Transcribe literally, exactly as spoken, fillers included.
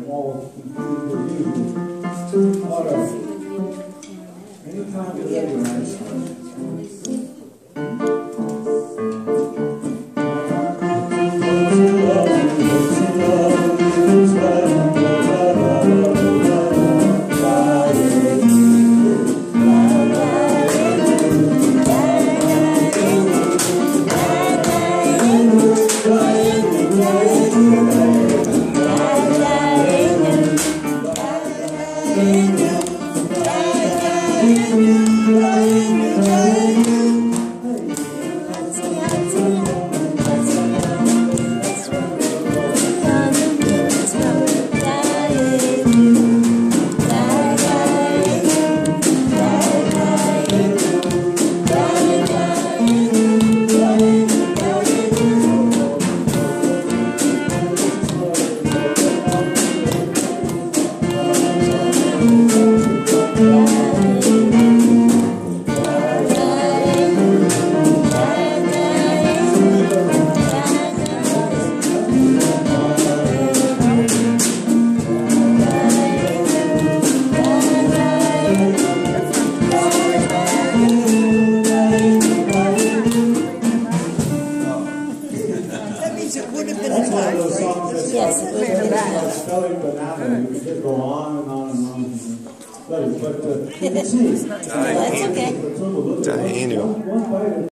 all confused. All right. Anytime you're ready, guys. It would have been a time, right? Yes, it would have been bad. Spelling banana, you could go on and on and on. But, but uh, you can see. That's okay. Diana.